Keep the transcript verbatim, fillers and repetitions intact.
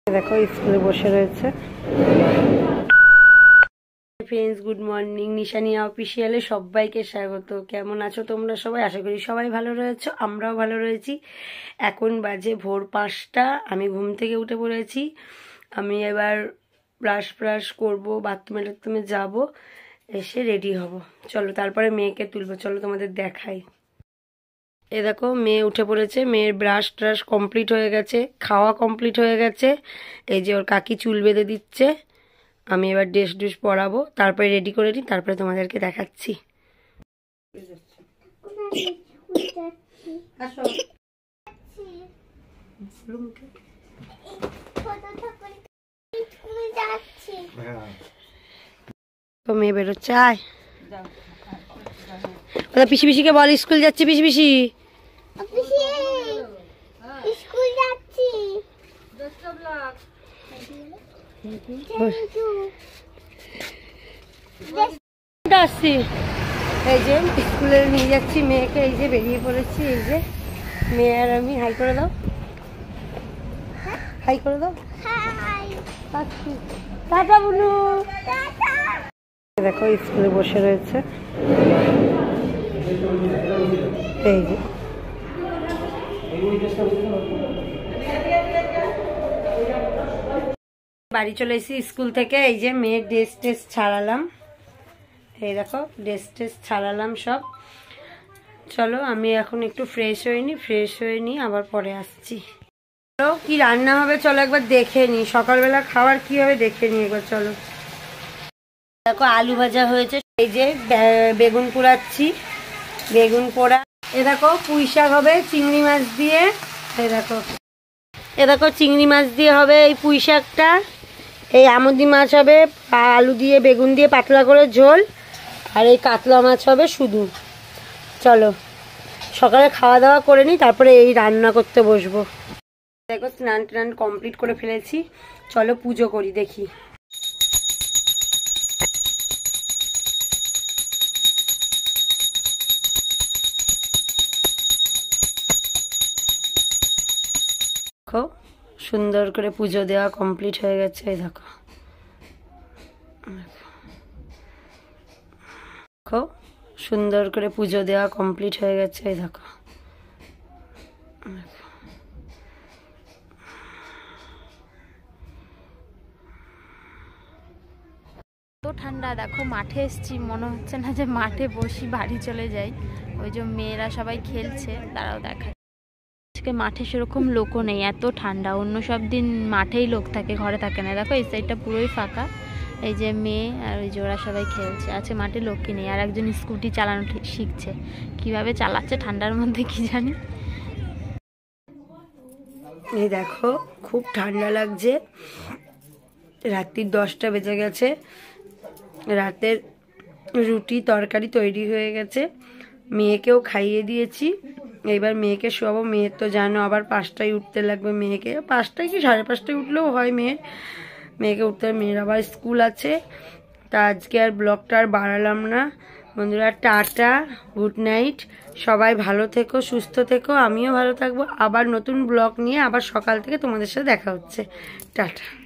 দেখো স্কুলে বসে রয়েছে। Friends, good morning. নিশানিয়া অফিসিয়ালে সবাইকে স্বাগত। কেমন আছো তোমরা সবাই? আশা করি সবাই ভালো রয়েছো, আমরাও ভালো রয়েছি। এখন বাজে ভোর পাঁচটা, আমি ঘুম থেকে উঠে পড়েছি। আমি এবার ব্রাশ ব্রাশ করবো, বাথরুমে টাথরুমে যাবো, এসে রেডি হব। চলো তারপরে মেয়েকে তুলবো, চলো তোমাদের দেখাই। এ দেখো মেয়ে উঠে পড়েছে, মেয়ের ব্রাশ ট্রাশ কমপ্লিট হয়ে গেছে, খাওয়া কমপ্লিট হয়ে গেছে। এই যে ওর কাকি চুল বেঁধে দিচ্ছে। আমি এবার ড্রেস ড্রেস পরাবো, তারপরে রেডি করে নিই, তারপরে তোমাদেরকে দেখাচ্ছি। তো মেয়ে বেরোচ্ছে, আয় ওটা পিসি পিসিকে বল স্কুল যাচ্ছি। পিসি পিসি স্কুল যাচ্ছি। আসছি। এই যে স্কুলে নিয়ে যাচ্ছি মেয়েকে, এই যে বেরিয়ে পড়েছি। এই যে মেয়ে আর আমি। হাই করে দাও, হাই করে দাও। টাটা বুনু। দেখো স্কুলে বসে রয়েছে। এই যে বাড়ি চলে এসেছি স্কুল থেকে। এই যে মেয়ের ড্রেস টেস ছাড়ালাম, এই দেখো ড্রেস টেস ছাড়ালাম সব। চলো আমি এখন একটু ফ্রেশ হয়ে নি, ফ্রেশ হয়ে নি আবার পরে আসছি। চলো কি রান্না হবে চলো একবার দেখে নি, সকালবেলা খাবার কি হবে দেখে নি একবার। চলো দেখো আলু ভাজা হয়েছে, এই যে বেগুন পোড়াচ্ছি, বেগুন পোড়া। এ দেখো পুঁই শাক হবে চিংড়ি মাছ দিয়ে। এই দেখো এ দেখো চিংড়ি মাছ দিয়ে হবে এই পুঁই শাকটা। এই আমুদি মাছ হবে আলু দিয়ে বেগুন দিয়ে পাতলা করে ঝোল, আর এই কাতলা মাছ হবে শুধু। চলো সকালে খাওয়া দাওয়া করে নিই, তারপরে এই রান্না করতে বসবো। দেখো স্নান টান কমপ্লিট করে ফেলেছি, চলো পুজো করি। দেখি দেখো সুন্দর করে পুজো দেওয়া কমপ্লিট হয়ে গেছে। এই দেখো দেখো সুন্দর করে পুজো দেওয়া কমপ্লিট হয়ে গেছে। এই দেখো তো ঠান্ডা, দেখো মাঠে এসছি, মনে হচ্ছে না যে মাঠে বসি, বাড়ি চলে যাই। ওই যে মেয়েরা সবাই খেলছে, তারাও দেখা। আজকে মাঠে সেরকম লোকও নেই, এত ঠান্ডা। অন্য সব দিন মাঠেই লোক থাকে, ঘরে থাকে না। দেখো এই সাইডটা পুরোই ফাঁকা। এই যে মেয়ে আর ওই যে ওরা সবাই খেলছে। আজকে মাঠে লোকই নেই। আর একজন স্কুটি চালানো শিখছে, কিভাবে চালাচ্ছে ঠান্ডার মধ্যে কি জানি। এই দেখো খুব ঠান্ডা লাগছে, রাত্রির দশটা বেজে গেছে। রাতের রুটি তরকারি তৈরি হয়ে গেছে, মেয়েকেও খাইয়ে দিয়েছি। এইবার মেয়েকে শোয়াবো। মেয়ের তো জানো আবার পাঁচটায় উঠতে লাগবে, মেয়েকে পাঁচটায় কি সাড়ে পাঁচটায় উঠলেও হয় মেয়ের। মেয়েকে উঠতে, মেয়ের আবার স্কুল আছে। তা আজকে আর ব্লগটা আর বাড়ালাম না বন্ধুরা। টাটা, গুড নাইট, সবাই ভালো থেকো, সুস্থ থেকো, আমিও ভালো থাকবো। আবার নতুন ব্লগ নিয়ে আবার সকাল থেকে তোমাদের সাথে দেখা হচ্ছে। টাটা।